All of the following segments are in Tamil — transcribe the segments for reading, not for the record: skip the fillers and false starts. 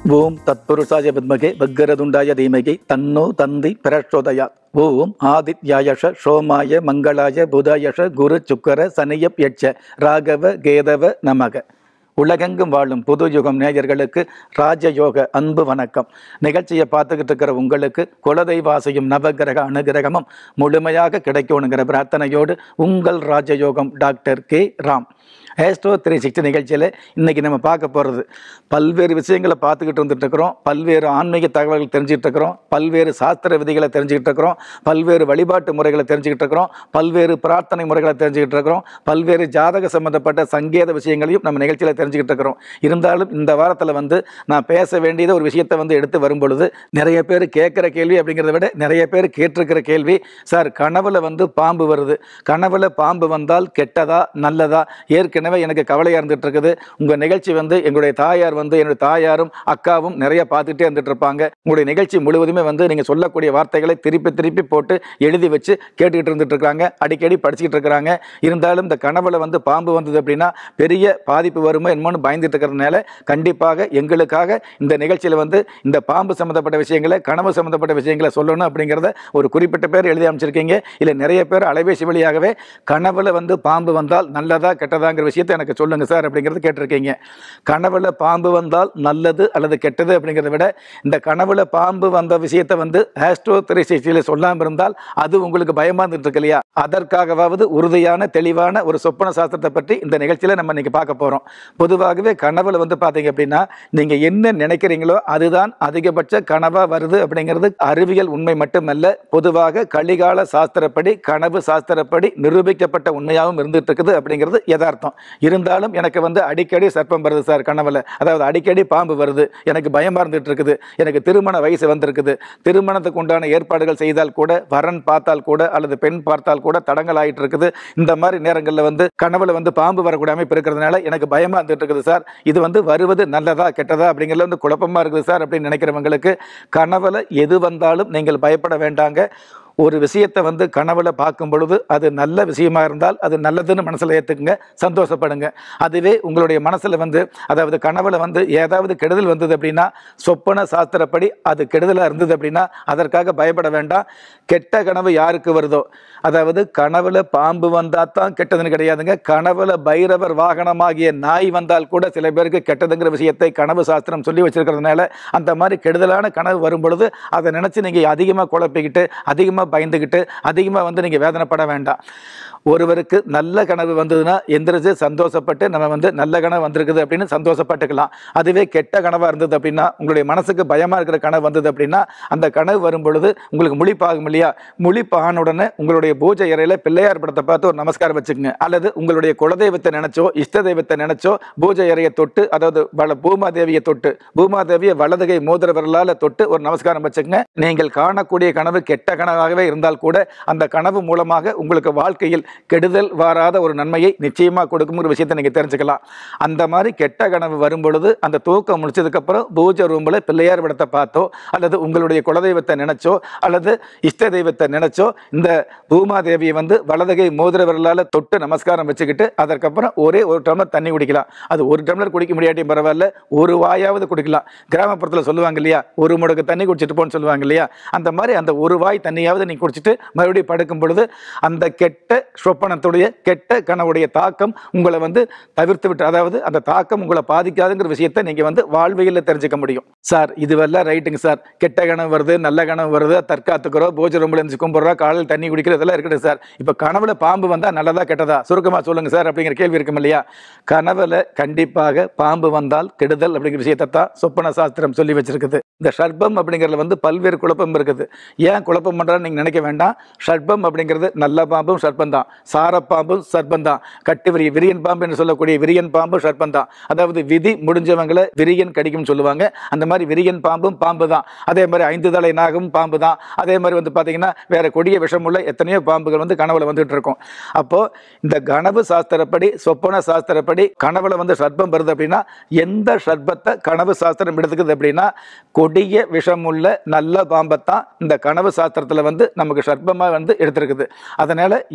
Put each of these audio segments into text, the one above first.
ஓம் தத்புருஷாய வித்மகே வக்கரதுண்டாய தீமகி தன்னோ தந்தி பிரச்சோதயாத். ஓம் ஆதித்யாயஷ சோமாய மங்களாய புதாயஷ குரு சுக்கர சனியப் யட்ச ராகவ கேதவ நமக. உலகெங்கும் வாழும் புதுயுகம் நேயர்களுக்கு ராஜயோக அன்பு வணக்கம். நிகழ்ச்சியை பார்த்துக்கிட்டு இருக்கிற உங்களுக்கு குலதெய்வாசையும் நவகிரக அனுகிரகமும் முழுமையாக கிடைக்கணுங்கிற பிரார்த்தனையோடு உங்கள் ராஜயோகம் Dr.K.Ram. ஆஸ்ட்ரோ 360 நிகழ்ச்சியில் இன்றைக்கி நம்ம பார்க்க போகிறது பல்வேறு விஷயங்களை பார்த்துக்கிட்டு வந்துட்டு இருக்கிறோம். பல்வேறு ஆன்மீக தகவல்கள் தெரிஞ்சுக்கிட்டு இருக்கிறோம். பல்வேறு சாஸ்திர விதிகளை தெரிஞ்சுக்கிட்டு இருக்கிறோம். பல்வேறு வழிபாட்டு முறைகளை தெரிஞ்சுக்கிட்டு இருக்கிறோம். பல்வேறு பிரார்த்தனை முறைகளை தெரிஞ்சுக்கிட்டு இருக்கிறோம். பல்வேறு ஜாதக சம்பந்தப்பட்ட சங்கேத விஷயங்களையும் நம்ம நிகழ்ச்சியில் தெரிஞ்சுக்கிட்டு இருக்கிறோம். இருந்தாலும் இந்த வாரத்தில் நான் பேச வேண்டியது ஒரு விஷயத்தை எடுத்து வரும் பொழுது நிறைய பேர் கேட்குற கேள்வி அப்படிங்கிறத விட நிறைய பேர் கேட்டிருக்கிற கேள்வி, சார் கனவுல பாம்பு வருது, கனவுல பாம்பு வந்தால் கெட்டதா நல்லதா? ஏற்கனவே எனக்கு கவலையாக இருந்துட்டு இருக்குது. உங்கள் நிகழ்ச்சி எங்களுடைய தாயார் என்னுடைய தாயாரும் அக்காவும் நிறைய பார்த்துட்டே இருந்துட்டு இருப்பாங்க. உங்களுடைய நிகழ்ச்சி முழுவதுமே நீங்கள் சொல்லக்கூடிய வார்த்தைகளை திருப்பி திருப்பி போட்டு எழுதி வச்சு கேட்டுக்கிட்டு இருந்துட்டு இருக்காங்க. அடிக்கடி படிச்சுக்கிட்டு இருக்கிறாங்க. இருந்தாலும் இந்த கனவுல பாம்பு வந்தது அப்படின்னா பெரிய பாதிப்பு வருமோ என்னமோன்னு பயந்துட்டு இருக்கிறதுனால கண்டிப்பாக எங்களுக்காக இந்த நிகழ்ச்சியில் இந்த பாம்பு சம்மந்தப்பட்ட விஷயங்களை, கனவு சம்மந்தப்பட்ட விஷயங்களை சொல்லணும் அப்படிங்கிறத ஒரு குறிப்பிட்ட பேர் எழுதி அமைச்சிருக்கீங்க. இல்லை நிறைய பேர் அலைபேசி வழியாகவே கனவுல பாம்பு வந்தால் நல்லதா கெட்டதாங்கிற விஷயத்தை எனக்கு சொல்லுங்க சார் அப்படிங்கிறது கேட்டிருக்கீங்க. கனவுல பாம்பு வந்தால் நல்லது அல்லது கெட்டது அப்படிங்கிறத விட இந்த கனவுல பாம்பு வந்த விஷயத்தை ஆஸ்ட்ரோ 360 சொல்லாமல் இருந்தால் அது உங்களுக்கு பயமா இருந்துட்டு இருக்கு இல்லையா? அதற்காகவாவது உறுதியான தெளிவான ஒரு சொப்பன சாஸ்திரத்தை பற்றி இந்த நிகழ்ச்சியில் நம்ம இன்னைக்கு பார்க்க போறோம். பொதுவாகவே கனவுல பார்த்தீங்க அப்படின்னா நீங்க என்ன நினைக்கிறீங்களோ அதுதான் அதிகபட்ச கனவா வருது அப்படிங்கிறது அறிவியல் உண்மை மட்டுமல்ல, பொதுவாக கலிகால சாஸ்திரப்படி கனவு சாஸ்திரப்படி நிரூபிக்கப்பட்ட உண்மையாகவும் இருந்துட்டு இருக்குது அப்படிங்கிறது யதார்த்தம். இருந்தாலும் எனக்கு அடிக்கடி சர்ப்பம் வருது சார் கனவுல, அதாவது அடிக்கடி பாம்பு வருது, எனக்கு பயமா இருந்துட்டு இருக்குது, எனக்கு திருமண வயசு வந்திருக்குது, திருமணத்துக்கு உண்டான ஏற்பாடுகள் செய்தால் கூட, வரன் பார்த்தால் கூட அல்லது பெண் பார்த்தால் கூட தடங்கள் ஆயிட்டு இருக்குது. இந்த மாதிரி நேரங்களில் கனவுல பாம்பு வரக்கூடிய அமைப்பு இருக்கிறதுனால எனக்கு பயமா இருந்துட்டு இருக்குது சார், இது வருவது நல்லதா கெட்டதா அப்படிங்கிறது குழப்பமா இருக்குது சார் அப்படின்னு நினைக்கிறவங்களுக்கு கனவுல எது வந்தாலும் நீங்கள் பயப்பட வேண்டாங்க. ஒரு விஷயத்தை கனவுல பார்க்கும் பொழுது அது நல்ல விஷயமா இருந்தால் அது நல்லதுன்னு மனசில் ஏற்றுக்குங்க, சந்தோஷப்படுங்க. அதுவே உங்களுடைய மனசில் அதாவது கனவுல ஏதாவது கெடுதல் வந்தது அப்படின்னா சொப்பன சாஸ்திரப்படி அது கெடுதலாக இருந்தது அப்படின்னா அதற்காக பயப்பட வேண்டாம். கெட்ட கனவு யாருக்கு வருதோ, அதாவது கனவுல பாம்பு வந்தால் தான் கெட்டதுன்னு கிடையாதுங்க. கனவுல பைரவர் வாகனமாகிய நாய் வந்தால் கூட சில பேருக்கு கெட்டதுங்கிற விஷயத்தை கனவு சாஸ்திரம் சொல்லி வச்சிருக்கிறதுனால அந்த மாதிரி கெடுதலான கனவு வரும் பொழுது அதை நினச்சி நீங்கள் அதிகமாக குழப்பிக்கிட்டு அதிகமாக பயந்துகிட்டு அதிகமாக நீங்க வேதனைப்பட வேண்டாம். ஒருவருக்கு நல்ல கனவு வந்ததுன்னா எந்திரிச்சு சந்தோஷப்பட்டு நம்ம நல்ல கனவு வந்திருக்குது அப்படின்னு சந்தோஷப்பட்டுக்கலாம். அதுவே கெட்ட கனவா இருந்தது அப்படின்னா உங்களுடைய மனசுக்கு பயமா இருக்கிற கனவு வந்தது அப்படின்னா அந்த கனவு வரும் பொழுது உங்களுக்கு முழிப்பாகும் இல்லையா? முழிப்பான உடனே உங்களுடைய பூஜை அறையில பிள்ளையார் படத்தை பார்த்து ஒரு நமஸ்காரம் வச்சுக்கோங்க. அல்லது உங்களுடைய குலதெய்வத்தை நினைச்சோ இஷ்ட தெய்வத்தை நினைச்சோ பூஜை அறையை தொட்டு, அதாவது பூமாதேவியை தொட்டு, பூமாதேவியை வலதுகை மோதிர விரலால தொட்டு ஒரு நமஸ்காரம் வச்சுக்கோங்க. நீங்கள் காணக்கூடிய கனவு கெட்ட கனவாகவே இருந்தால் கூட அந்த கனவு மூலமாக உங்களுக்கு வாழ்க்கையில் கெடுதல் வாராத ஒரு நன்மையை நிச்சயமாக கொடுக்கும் ஒரு விஷயத்தை நீங்க தெரிஞ்சுக்கலாம். அந்த மாதிரி கெட்ட கனவு வரும் பொழுது அந்த தூக்கம் முடிச்சதுக்கு அப்புறம் பூஜை ரூம்ல பிள்ளையார் படத்தை பார்த்தோ அல்லது உங்களுடைய குலதெய்வத்தை நினைச்சோ அல்லது இஷ்ட தெய்வத்தை நினைச்சோ இந்த பூமாதேவியை வலதுகை மோதிர விரலால தொட்டு நமஸ்காரம் வச்சுக்கிட்டு அதற்கப்புறம் ஒரே ஒரு டம்ளர் தண்ணி குடிக்கலாம். அது ஒரு டம்ளர் குடிக்க முடியாட்டியும் பரவாயில்ல, ஒரு வாயாவது குடிக்கலாம். கிராமப்புறத்தில் சொல்லுவாங்க இல்லையா, ஒரு முடக்கு தண்ணி குடிச்சிட்டு போன்னு சொல்லுவாங்க இல்லையா? அந்த மாதிரி அந்த ஒரு வாய் தண்ணியாவது நீங்க குடிச்சிட்டு மறுபடியும் படுக்கும் பொழுது அந்த கெட்ட சொப்பனத்துடைய கெட்ட கனவுடைய தாக்கம் உங்களை தவிர்த்து விட்டு, அதாவது அந்த தாக்கம் உங்களை பாதிக்காதுங்கிற விஷயத்தை நீங்க வாழ்வியல்ல தெரிஞ்சுக்க முடியும். சார் இதுவெல்லாம் ரைட்டுங்க சார், கெட்ட கனவு வருது நல்ல கனவு வருது, தற்காத்துக்கிறோம், பூஜை ரூம்ல இருந்து கும்பிடுறோம், காலையில் தண்ணி குடிக்கிறது, இதெல்லாம் இருக்கட்டும் சார். இப்ப கனவுல பாம்பு வந்தா நல்லதா கெட்டதா சுருக்கமா சொல்லுங்க சார் அப்படிங்கிற கேள்வி இருக்கும் இல்லையா? கனவுல கண்டிப்பாக பாம்பு வந்தால் கெடுதல் அப்படிங்கிற விஷயத்தை தான் சொப்பன சாஸ்திரம் சொல்லி வச்சிருக்குது. இந்த ஷர்பம் அப்படிங்கிறதுல பல்வேறு குழப்பம் இருக்குது. ஏன் குழப்பம் பண்றான்னு நீங்க நினைக்க வேண்டாம். ஷர்பம் அப்படிங்கிறது நல்ல பாம்பும் ஷர்பம் தான், சாரப்பாம்பும் சர்ப்பம் தான், கட்டு விரியன் பாம்பு என்று சொல்லக்கூடிய விரியன் பாம்பு சர்ப்பம் தான். அதாவது விதி முடிஞ்சவங்களை விரியன் கடிக்கும் சொல்லுவாங்க. அந்த மாதிரி விரியன் பாம்பும் பாம்பு தான். அதே மாதிரி 5 தலை நாகும் பாம்பு தான். அதே மாதிரி பாத்தீங்கன்னா வேற கொடிய விஷமுள்ள எத்தனையோ பாம்புகள் கனவுல வந்துட்டு இருக்கும். அப்போ இந்த கனவு சாஸ்திரப்படி சொப்பன சாஸ்திரப்படி கனவுல சர்ப்பம் வருது அப்படின்னா எந்த சர்ப்பத்தை கனவு சாஸ்திரம் எடுத்துக்குது அப்படின்னா கொடிய விஷமுள்ள நல்ல பாம்பத்தான் இந்த கனவு சாஸ்திரத்துல நமக்கு சர்ப்பமா எடுத்திருக்குது. அதனால யார்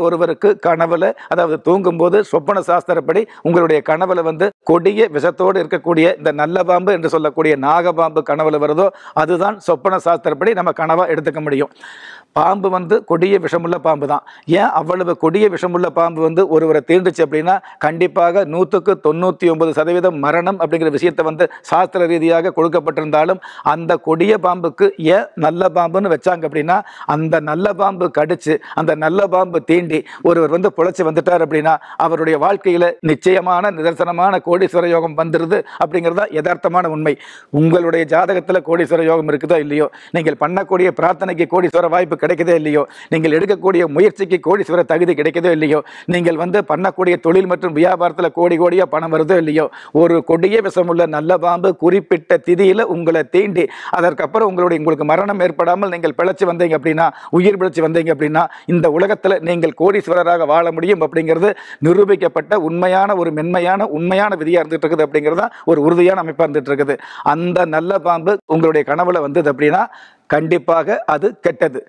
ஒருவருக்கு கனவுல, அதாவது தூங்கும்போது சொப்பன சாஸ்திரப்படி உங்களுடைய கனவுல கொடிய விஷத்தோடு இருக்கக்கூடிய இந்த நல்ல பாம்பு என்று சொல்லக்கூடிய நாகபாம்பு கனவுல வருதோ அதுதான் சொப்பன சாஸ்திரப்படி நம்ம கனவா எடுத்துக்க முடியும். பாம்பு கொடிய விஷமுள்ள பாம்பு தான். ஏன் அவ்வளவு கொடிய விஷமுள்ள பாம்பு ஒருவரை தீண்டுச்சு அப்படின்னா கண்டிப்பாக 100க்கு 99% மரணம் அப்படிங்கிற விஷயத்தை சாஸ்திர ரீதியாக கொடுக்கப்பட்டிருந்தாலும் அந்த கொடிய பாம்புக்கு ஏன் நல்ல பாம்புன்னு வச்சாங்க அப்படின்னா அந்த நல்ல பாம்பு கடிச்சு அந்த நல்ல பாம்பு தீண்டி ஒருவர் பொழைச்சு வந்துட்டார் அப்படின்னா அவருடைய வாழ்க்கையில நிச்சயமான நிதர்சனமான கோடீஸ்வர யோகம் வந்துருது அப்படிங்கிறது தான் யதார்த்தமான உண்மை. உங்களுடைய ஜாதகத்தில் கோடீஸ்வர யோகம் இருக்குதோ இல்லையோ, நீங்கள் பண்ணக்கூடிய பிரார்த்தனைக்கு கோடீஸ்வர வாய்ப்பு கிடைக்குதோ இல்லையோ, நீங்கள் எடுக்கக்கூடிய முயற்சிக்கு கோடீஸ்வர தகுதி கிடைக்குதோ இல்லையோ, நீங்கள் பண்ணக்கூடிய தொழில் மற்றும் வியாபாரத்தில் கோடி கோடியா பணம் வருதோ இல்லையோ, ஒரு கொடிய விஷமுள்ள நல்ல பாம்பு குறிப்பிட்ட திதியில உங்களை தீண்டி அதற்கப்புறம் உங்களுக்கு மரணம் ஏற்படாமல் நீங்கள் பிழைச்சு வந்தீங்க அப்படின்னா, உயிர் பிழைச்சு வந்தீங்க அப்படின்னா இந்த உலகத்தில் நீங்கள் கோடீஸ்வரராக வாழ முடியும் அப்படிங்கிறது நிரூபிக்கப்பட்ட உண்மையான ஒரு மென்மையான உண்மையான விதியா இருந்துட்டு இருக்குது அப்படிங்கிறது தான் ஒரு உறுதியான அமைப்பா இருந்துட்டு இருக்குது. அந்த நல்ல பாம்பு உங்களுடைய கனவுல வந்தது அப்படின்னா கண்டிப்பாக அது கெட்டது.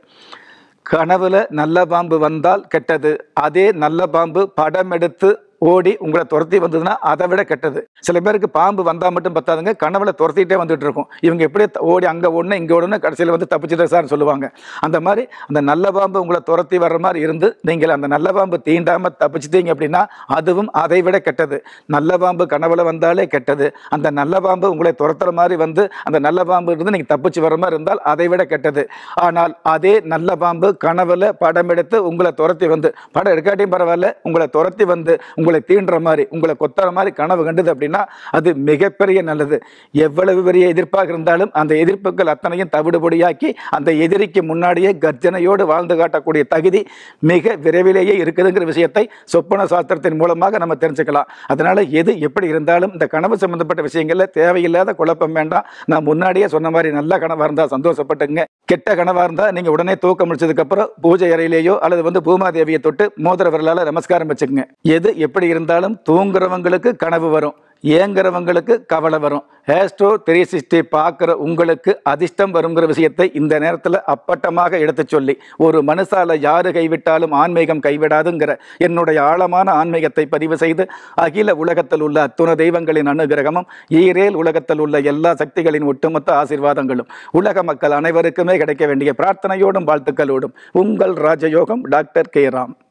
கனவுல நல்ல பாம்பு வந்தால் கெட்டது. அதே நல்ல பாம்பு படம் எடுத்து ஓடி உங்களை துரத்தி வந்ததுன்னா அதை விட கெட்டது. சில பேருக்கு பாம்பு வந்தால் மட்டும் பத்தாதுங்க, கனவுல துரத்திட்டே வந்துட்டு இருக்கும். இவங்க எப்படியே ஓடி அங்கே ஒன்று இங்கே ஒன்று கடைசியில் தப்பிச்சுட்டு சார்னு சொல்லுவாங்க. அந்த மாதிரி அந்த நல்ல பாம்பு உங்களை துரத்தி வர்ற மாதிரி இருந்து நீங்கள் அந்த நல்ல பாம்பு தீண்டாமல் தப்பிச்சிட்டீங்க அப்படின்னா அதுவும் அதை விட கெட்டது. நல்ல பாம்பு கனவுல வந்தாலே கெட்டது. அந்த நல்ல பாம்பு உங்களை துரத்துற மாதிரி அந்த நல்ல பாம்பு இருந்து நீங்கள் தப்பிச்சு வர மாதிரி இருந்தால் அதை விட கெட்டது. ஆனால் அதே நல்ல பாம்பு கனவுல படம் எடுத்து உங்களை துரத்தி படம் எடுக்காட்டியும் பரவாயில்ல, உங்களை துரத்தி உங்களை தீண்டுற மாதிரி உங்களை கொத்துற மாதிரி கனவு கண்டது அப்படின்னா அது மிகப்பெரிய நல்லது. எவ்வளவு பெரிய எதிர்ப்பாக இருந்தாலும் அந்த எதிர்ப்புகள் அத்தனையும் தவிடுபொடியாக்கி அந்த எதிரிக்கு முன்னாடியே கர்ஜனையோடு வாழ்ந்து காட்டக்கூடிய தகுதி மிக விரைவிலேயே இருக்குதுங்கிற விஷயத்தை சொப்பன சாஸ்திரத்தின் மூலமாக நம்ம தெரிஞ்சுக்கலாம். அதனால எது எப்படி இருந்தாலும் இந்த கனவு சம்பந்தப்பட்ட விஷயங்கள்ல தேவையில்லாத குழப்பம் வேண்டாம். நான் முன்னாடியே சொன்ன மாதிரி நல்ல கனவா இருந்தா சந்தோஷப்பட்டுங்க, கெட்ட கனவா இருந்தா நீங்க உடனே தூக்கம் முடிச்சதுக்கு அப்புறம் பூஜை அறையிலேயோ அல்லது பூமாதேவியை தொட்டு மோதிர விரலால நமஸ்காரம் வச்சுக்கோங்க. எது எப்படி இருந்தாலும் தூங்குறவங்களுக்கு கனவு வரும், ஏங்குறவங்களுக்கு கவலை வரும். ஆஸ்ட்ரோ 360 பார்க்குற உங்களுக்கு அதிர்ஷ்டம் வருங்கிற விஷயத்தை இந்த நேரத்தில் அப்பட்டமாக எடுத்து சொல்லி ஒரு மனுஷால யாரு கைவிட்டாலும் ஆன்மீகம் கைவிடாதுங்கிற என்னுடைய ஆழமான ஆன்மீகத்தை பதிவு செய்து அகில உலகத்தில் உள்ள அத்துணை தெய்வங்களின் அனுகிரகமும் ஈரேல் உலகத்தில் உள்ள எல்லா சக்திகளின் ஒட்டுமொத்த ஆசீர்வாதங்களும் உலக மக்கள் அனைவருக்குமே கிடைக்க வேண்டிய பிரார்த்தனையோடும் வாழ்த்துக்களோடும் உங்கள் ராஜயோகம் டாக்டர் K.Ram.